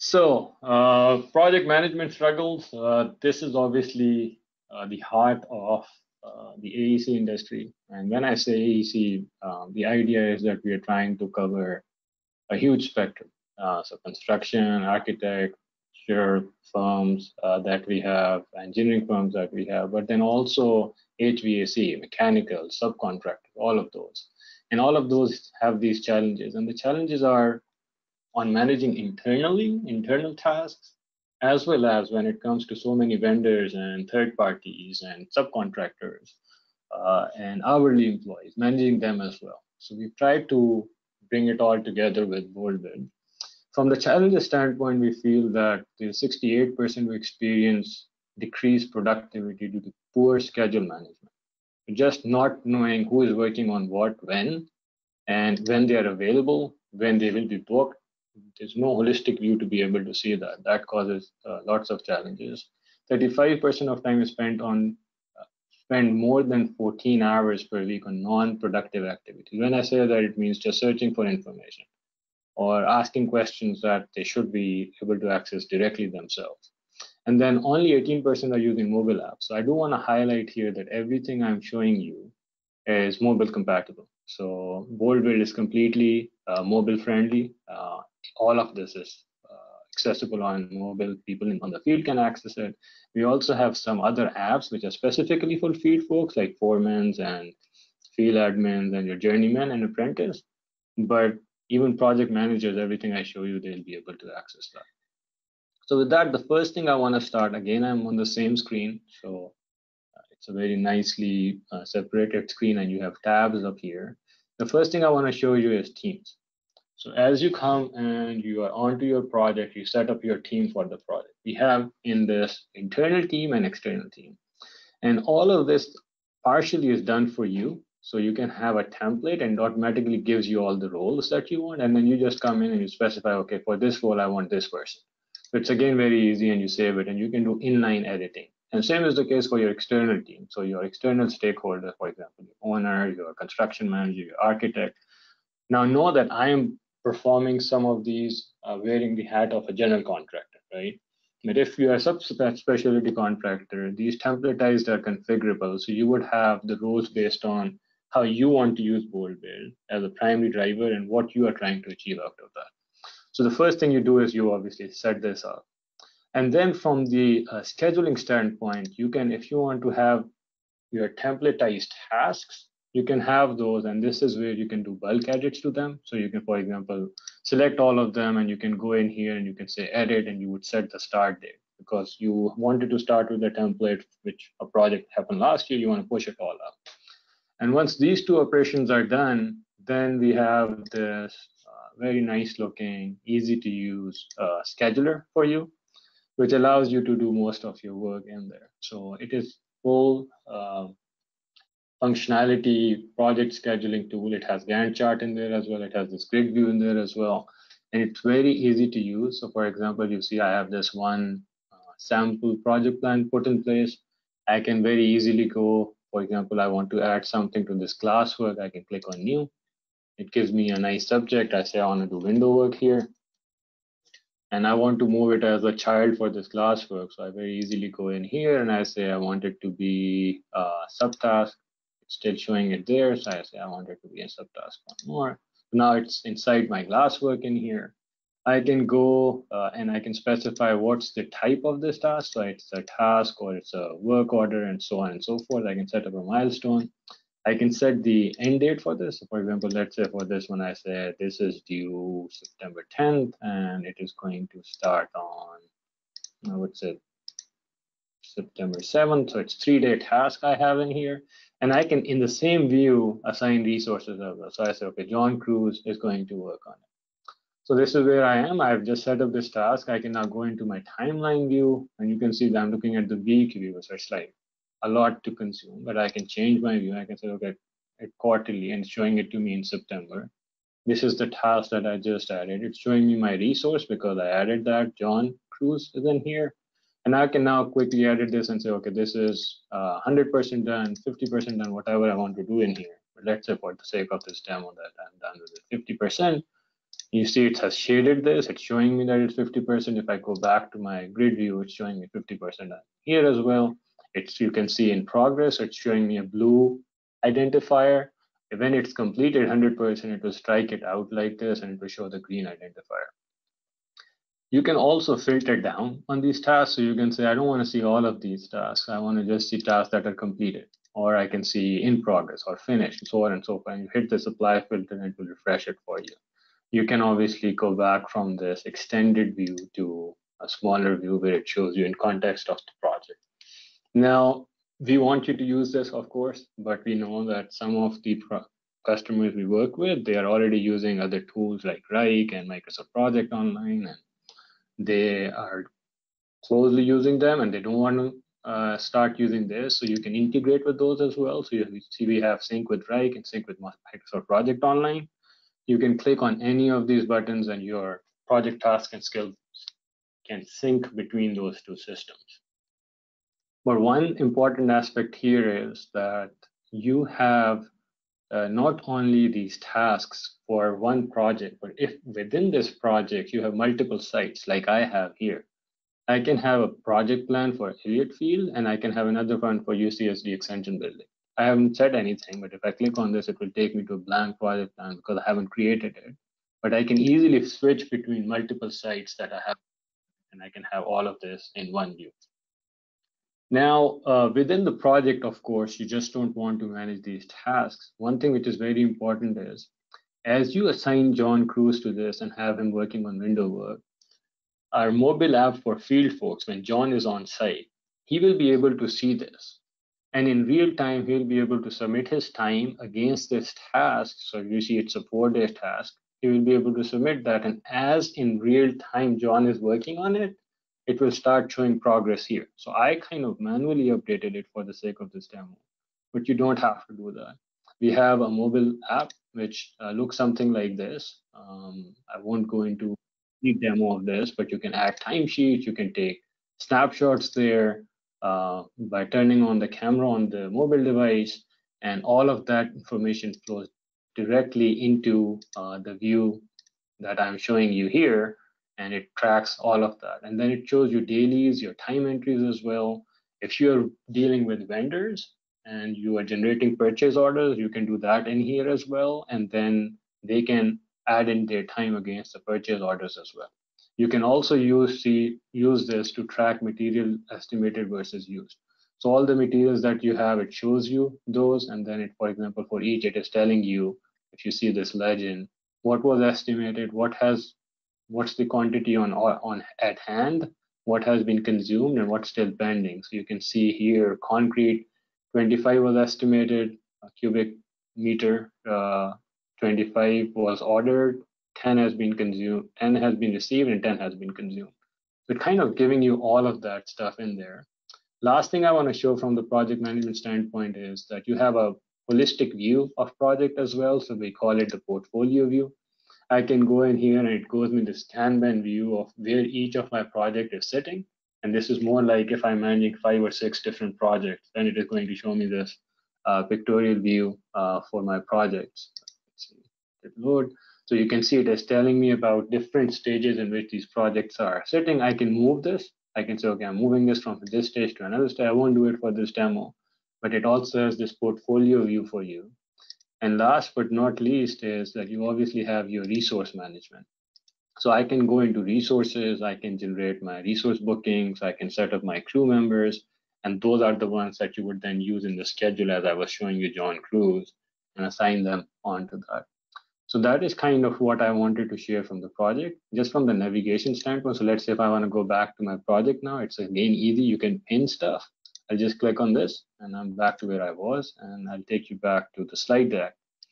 Project management struggles. This is obviously the heart of the AEC industry. And when I say AEC, the idea is that we are trying to cover a huge spectrum. So construction, architecture firms that we have, engineering firms that we have, but then also HVAC, mechanical, subcontractors, all of those. And all of those have these challenges. And the challenges are on managing internal tasks, as well as when it comes to so many vendors and third parties and subcontractors and hourly employees, managing them as well. So we've tried to bring it all together with BoldBuild. From the challenges standpoint, we feel that the 68% we experience decreased productivity due to poor schedule management. Just not knowing who is working on what when, and when they are available, when they will be booked. There's no holistic view to be able to see that. That causes lots of challenges. 35% of time is spent more than 14 hours per week on non-productive activities. When I say that, it means just searching for information or asking questions that they should be able to access directly themselves. And then only 18% are using mobile apps. So I do want to highlight here that everything I'm showing you is mobile compatible. So BoldBuild is completely mobile friendly. All of this is accessible on mobile. People on the field can access it. We also have some other apps which are specifically for field folks like foremans and field admins and your journeyman and apprentice. But even project managers, everything I show you, they'll be able to access that. So with that, the first thing I want to start, again, I'm on the same screen. So it's a very nicely separated screen and you have tabs up here. The first thing I want to show you is teams. So as you come and you are onto your project, you set up your team for the project. We have in this internal team and external team. And all of this partially is done for you. So you can have a template and automatically gives you all the roles that you want. And then you just come in and you specify, okay, for this role, I want this person. So it's again very easy and you save it and you can do inline editing. And same is the case for your external team. So your external stakeholder, for example, your owner, your construction manager, your architect. Now know that I am performing some of these wearing the hat of a general contractor, right? But if you are a subspecialty contractor, these templatized are configurable. So you would have the roles based on how you want to use BoldBuild as a primary driver and what you are trying to achieve out of that. So the first thing you do is you obviously set this up. And then from the scheduling standpoint, you can, if you want to have your templatized tasks, you can have those, and this is where you can do bulk edits to them. So you can, for example, select all of them and you can go in here and you can say edit and you would set the start date because you wanted to start with a template, which a project happened last year, you want to push it all up. And once these two operations are done, then we have this very nice looking, easy to use scheduler for you, which allows you to do most of your work in there. So it is full functionality project scheduling tool. It has Gantt chart in there as well. It has this grid view in there as well. And it's very easy to use. So for example, you see I have this one sample project plan put in place. I can very easily go, for example, I want to add something to this classwork. I can click on new. It gives me a nice subject. I say I want to do window work here. And I want to move it as a child for this classwork. So I very easily go in here and I say I want it to be a subtask. It's still showing it there. So I say I want it to be a subtask one more. Now it's inside my glasswork in here. I can go and I can specify what's the type of this task. So it's a task or it's a work order and so on and so forth. I can set up a milestone. I can set the end date for this. So for example, let's say for this one, I say this is due September 10th and it is going to start on, I would say, September 7th. So it's 3-day task I have in here. And I can, in the same view, assign resources as well. So I say, okay, John Cruz is going to work on it. So this is where I am. I've just set up this task. I can now go into my timeline view and you can see that I'm looking at the week view. So it's like a lot to consume, but I can change my view. I can say, okay, quarterly and showing it to me in September. This is the task that I just added. It's showing me my resource because I added that. John Cruz is in here. And I can now quickly edit this and say, okay, this is 100% done, 50% done, whatever I want to do in here. But let's say for the sake of this demo that I'm done with it 50%. You see it has shaded this. It's showing me that it's 50%. If I go back to my grid view, it's showing me 50% here as well. You can see in progress, it's showing me a blue identifier. When it's completed 100%, it will strike it out like this and it will show the green identifier. You can also filter down on these tasks. So you can say, I don't want to see all of these tasks. I want to just see tasks that are completed, or I can see in progress or finished, so on and so forth. And you hit the supply filter and it will refresh it for you. You can obviously go back from this extended view to a smaller view where it shows you in context of the project. Now, we want you to use this, of course, but we know that some of the customers we work with, they are already using other tools like Wrike and Microsoft Project Online, and they are closely using them and they don't want to start using this. So you can integrate with those as well. So you see we have sync with Wrike and sync with Microsoft Project Online. You can click on any of these buttons and your project task and skill can sync between those two systems. But one important aspect here is that you have not only these tasks for one project, but if within this project you have multiple sites like I have here, I can have a project plan for Elliott Field and I can have another one for UCSD Extension Building. I haven't said anything, but if I click on this, it will take me to a blank project plan because I haven't created it. But I can easily switch between multiple sites that I have, and I can have all of this in one view. Now, within the project, of course, you just don't want to manage these tasks. One thing which is very important is, as you assign John Cruz to this and have him working on window work, our mobile app for field folks, when John is on site, he will be able to see this. And in real time, he'll be able to submit his time against this task. So if you see it's a 4-day task, he will be able to submit that. And as in real time, John is working on it, it will start showing progress here. So I kind of manually updated it for the sake of this demo, but you don't have to do that. We have a mobile app which looks something like this. I won't go into the demo of this, but you can add timesheets, you can take snapshots there by turning on the camera on the mobile device, and all of that information flows directly into the view that I'm showing you here, and it tracks all of that. And then it shows you dailies, your time entries as well. If you're dealing with vendors and you are generating purchase orders, you can do that in here as well. And then they can add in their time against the purchase orders as well. You can also use this to track material estimated versus used. So all the materials that you have, it shows you those. And then it, for example, for each, it is telling you, if you see this legend, what was estimated, what's the quantity on at hand, what has been consumed, and what's still pending. So you can see here, concrete 25 was estimated, a cubic meter 25 was ordered, 10 has been consumed, 10 has been received, and 10 has been consumed. So kind of giving you all of that stuff in there. Last thing I want to show from the project management standpoint is that you have a holistic view of project as well. So we call it the portfolio view. I can go in here and it goes me this Kanban view of where each of my project is sitting. And this is more like if I'm managing 5 or 6 different projects, then it is going to show me this pictorial view for my projects. Let's see, hit load. So you can see it is telling me about different stages in which these projects are sitting. I can move this. I can say, okay, I'm moving this from this stage to another stage. I won't do it for this demo, but it also has this portfolio view for you. And last but not least is that you obviously have your resource management. So I can go into resources, I can generate my resource bookings, I can set up my crew members, and those are the ones that you would then use in the schedule as I was showing you John Cruz, and assign them onto that. So that is kind of what I wanted to share from the project, just from the navigation standpoint. So let's say if I want to go back to my project now, it's again easy. You can pin stuff. I'll just click on this and I'm back to where I was, and I'll take you back to the slide deck.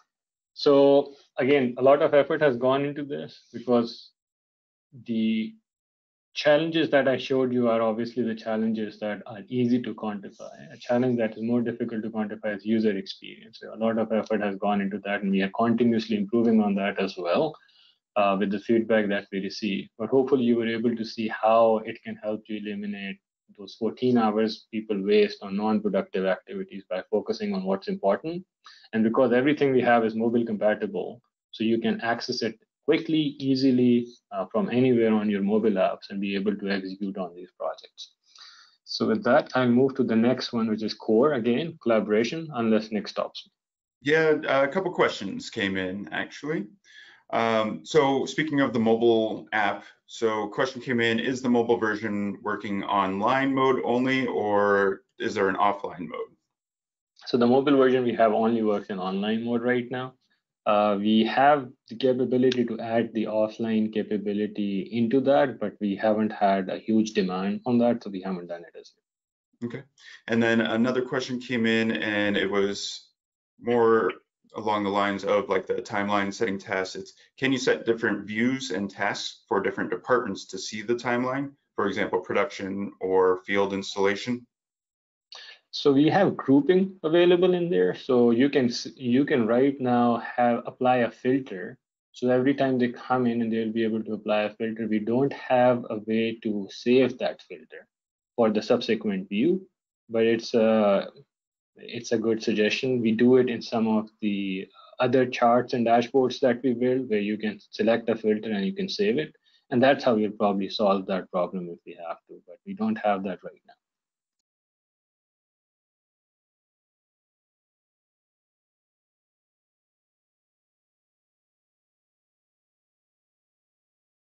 So again, a lot of effort has gone into this because the challenges that I showed you are obviously the challenges that are easy to quantify. A challenge that is more difficult to quantify is user experience. So a lot of effort has gone into that, and we are continuously improving on that as well with the feedback that we receive. But hopefully you were able to see how it can help you eliminate those 14 hours people waste on non-productive activities by focusing on what's important. And because everything we have is mobile compatible, so you can access it quickly, easily from anywhere on your mobile apps and be able to execute on these projects. So with that, I'll move to the next one, which is core, again, collaboration, unless Nick stops me. Yeah, a couple questions came in actually. So speaking of the mobile app, so question came in, is the mobile version working online mode only, or is there an offline mode? So the mobile version we have only works in online mode right now. We have the capability to add the offline capability into that, but we haven't had a huge demand on that, so we haven't done it as yet. Okay. And then another question came in, and it was more along the lines of like the timeline setting tasks. It's, can you set different views and tasks for different departments to see the timeline? For example, production or field installation? So we have grouping available in there. So you can right now apply a filter. So every time they come in and they'll be able to apply a filter. We don't have a way to save that filter for the subsequent view, but it's a good suggestion. We do it in some of the other charts and dashboards that we build, where you can select a filter and you can save it. And that's how we'll probably solve that problem if we have to, but we don't have that right now.